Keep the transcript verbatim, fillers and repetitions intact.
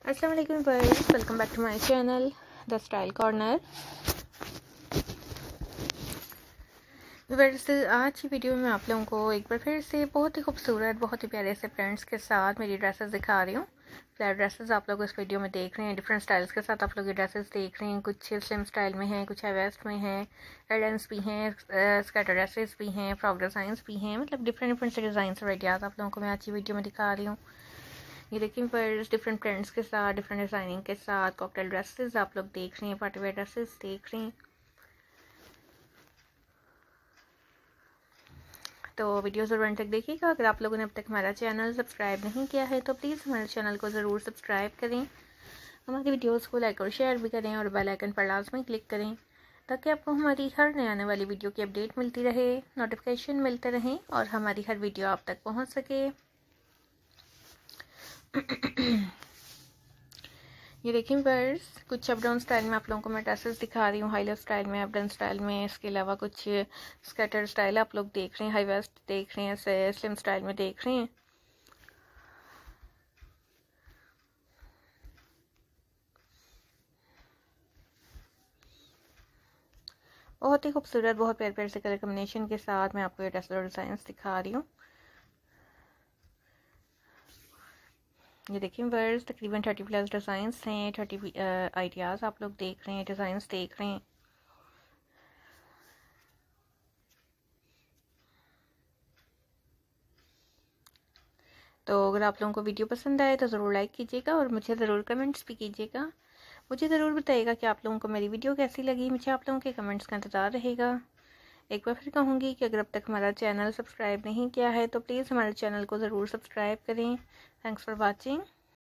अस्सलाम वालेकुम guys, welcome back to my channel the style corner. वैसे आज की वीडियो में आप लोगों को एक बार फिर से बहुत ही खूबसूरत, बहुत ही प्यारे से प्रिंट्स के साथ मेरी ड्रेसेस दिखा रही हूँ। फ्लैट ड्रेसेस आप लोग इस वीडियो में देख रहे हैं, डिफरेंट स्टाइल्स के साथ आप लोग ये ड्रेसेस देख रहे हैं। कुछ स्लिम स्टाइल में हैं, कुछ हाई वेस्ट में हैं, एडेंस भी हैं, स्कर्ट ड्रेसेस भी हैं, फ्रॉक डिज़ाइंस भी हैं। मतलब डिफरेंट डिफरेंट से डिज़ाइन और आइडियाज़ आप लोगों को मैं आज की वीडियो में दिखा रही हूँ। ये देखिए पर्स डिफरेंट प्रिंट्स के साथ, डिफरेंट डिज़ाइनिंग के साथ कॉकटेल ड्रेसेस आप लोग देख रहे हैं, पार्टी वेयर ड्रेसेस देख रहे हैं। तो वीडियो ज़रूर अंत तक देखिएगा। अगर आप लोगों ने अब तक हमारा चैनल सब्सक्राइब नहीं किया है तो प्लीज़ हमारे चैनल को ज़रूर सब्सक्राइब करें, हमारी वीडियोस को लाइक और शेयर भी करें और बेल आइकन पर लाजमी क्लिक करें ताकि आपको हमारी हर नए आने वाली वीडियो की अपडेट मिलती रहे, नोटिफिकेशन मिलते रहें और हमारी हर वीडियो आप तक पहुँच सके। ये देखिए पर्स कुछ अप डाउन स्टाइल में आप लोगों को मैं ड्रेसेस दिखा रही हूँ, हाई लेफ्ट स्टाइल में, अप डाउन स्टाइल में। इसके अलावा कुछ स्कर्टर स्टाइल आप लोग देख रहे हैं, हाई वेस्ट देख रहे हैं, स्लिम स्टाइल में देख रहे हैं। बहुत ही खूबसूरत, बहुत प्यारे प्यारे से कलर कॉम्बिनेशन के साथ मैं आपको ये ड्रेस और डिज़ाइंस दिखा रही हूँ। ये देखिए वर्स तकरीबन थर्टी प्लस डिज़ाइंस हैं, थर्टी आइडियाज़ आप लोग देख रहे हैं, डिज़ाइंस देख रहे हैं। तो अगर आप लोगों को वीडियो पसंद आए तो ज़रूर लाइक कीजिएगा और मुझे ज़रूर कमेंट्स भी कीजिएगा। मुझे ज़रूर बताइएगा कि आप लोगों को मेरी वीडियो कैसी लगी। मुझे आप लोगों के कमेंट्स का इंतज़ार रहेगा। एक बार फिर कहूँगी कि अगर अब तक हमारा चैनल सब्सक्राइब नहीं किया है तो प्लीज़ हमारे चैनल को ज़रूर सब्सक्राइब करें। Thanks for watching.